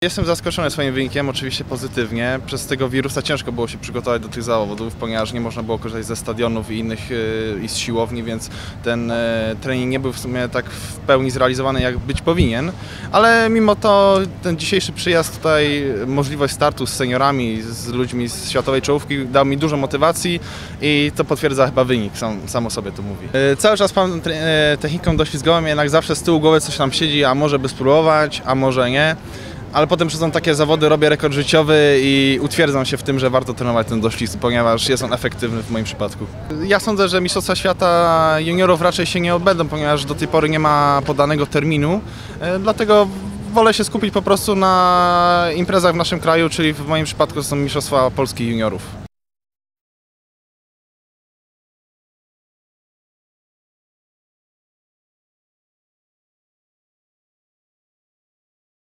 Jestem zaskoczony swoim wynikiem, oczywiście pozytywnie. Przez tego wirusa ciężko było się przygotować do tych zawodów, ponieważ nie można było korzystać ze stadionów i innych i z siłowni, więc ten trening nie był w sumie tak w pełni zrealizowany, jak być powinien. Ale mimo to ten dzisiejszy przyjazd tutaj, możliwość startu z seniorami, z ludźmi z światowej czołówki dał mi dużo motywacji i to potwierdza chyba wynik, sam o sobie to mówi. Cały czas pan techniką doślizgową, jednak zawsze z tyłu głowy coś tam siedzi, a może by spróbować, a może nie. Ale potem przychodzą takie zawody, robię rekord życiowy i utwierdzam się w tym, że warto trenować ten doślizg, ponieważ jest on efektywny w moim przypadku. Ja sądzę, że Mistrzostwa Świata juniorów raczej się nie odbędą, ponieważ do tej pory nie ma podanego terminu, dlatego wolę się skupić po prostu na imprezach w naszym kraju, czyli w moim przypadku są Mistrzostwa Polski juniorów.